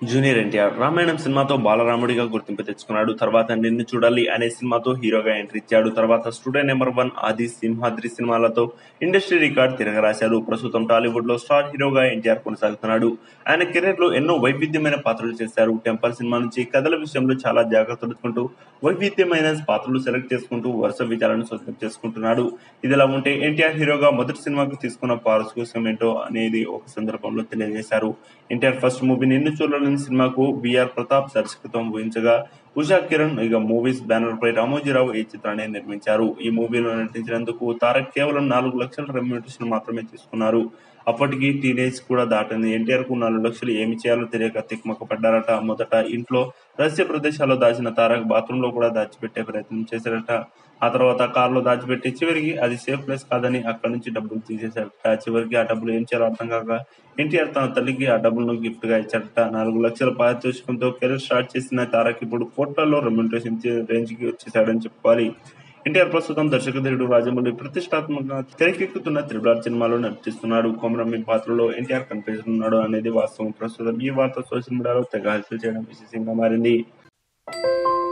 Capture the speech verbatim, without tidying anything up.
Junior NTR Ramayanam సినిమాతో బాలరాముడిగా గుర్తింపు తెచ్చుకున్నాడు. తర్వాత నిన్ను చూడాలి అనే సినిమాతో హీరోగా ఎంట్రీ ఇచ్చాడు. తర్వాత స్టూడెంట్ నెంబర్ వన్, ఆది, సింహాద్రి సినిమాలతో ఇండస్ట్రీ రికార్డ్ తిరగరాశారు. ప్రస్తుతం టాలీవుడ్ లో స్టార్ హీరోగా ఎన్టీఆర్ కొనసాగుతున్నాడు. ఆయన కెరీర్ లో ఎన్నో వైవిధ్యమైన పాత్రలు చేశారు. టెంపర్ సినిమా నుంచి కథల విషయంలో చాలా జాగ్రత్తలు తీసుకుంటూ వైవిధ్యమైన పాత్రలు సెలెక్ట్ చేసుకుంటూ వరుస విజయాలను సొంతం చేసుకుంటున్నాడు. ఇదిలా ఉంటే ఎన్టీఆర్ హీరోగా మొదటి సినిమాకు తీసుకున్న పారితోషికం ఏంటో అనేది ఒక సందర్భంలో తెలియజేశారు. ఎన్టీఆర్ ఫస్ట్ మూవీ నిన్ను చూడాలి సినిమాకు బిఆర్ ప్రతాప్ దర్శకత్వం వహించగా ఉషా కిరణ్ ఇక మూవీస్ బ్యానర్ పై రామోజీరావు ఈ చిత్రాన్ని నిర్మించారు. ఈ మూవీలో నటించినందుకు తారక్ కేవలం నాలుగు లక్షల రెమ్యూనరేషన్ మాత్రమే తీసుకున్నారు. అప్పటికి టీనేజ్ కూడా దాటింది. ఎన్టీఆర్ కు నాలుగు లక్షలు ఏమి చేయాలో తెలియక తిక్మక పడ్డారట. మొదట ఇంట్లో రహస్య ప్రదేశాల్లో దాచిన తారక్ బాత్రూమ్ లో కూడా దాచిపెట్టే ప్రయత్నం చేశారట. ఆ తర్వాత కారులో దాచిపెట్టి చివరికి అది సేఫ్ ప్లేస్ కాదని అక్కడి నుంచి డబ్బులు తీసేశారట. చివరికి ఆ డబ్బులు ఏం చేయాలో అర్థం కాక ఎన్టీఆర్ తన తల్లికి ఆ డబ్బులను గిఫ్ట్ గా ఇచ్చారట. నాలుగు లక్షల పారితోషికంతో కెరీర్ స్టార్ట్ చేసిన తారక్ ఇప్పుడు కోట్లలో రెమ్యూనరేషన్ రేంజ్ కి వచ్చేసాడని చెప్పుకోవాలి. ఎన్టీఆర్ ప్రస్తుతం దర్శకధీరుడు రాజమౌళి ప్రతిష్టాత్మకంగా తెరకెక్కుతున్న త్రిలార్ సినిమాలో నటిస్తున్నాడు. కొమరమ్మి పాత్రలో ఎన్టీఆర్ కనిపిస్తున్నాడు అనేది వాస్తవం. ప్రస్తుతం ఈ వార్త సోషల్ మీడియాలో తెగ హల్చల్ చేయడం విశేషంగా మారింది.